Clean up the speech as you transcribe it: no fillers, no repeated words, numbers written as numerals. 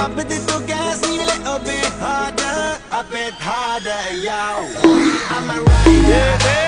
Pump it to gas, need a little bit harder, a bit harder, yo. I'm a rider.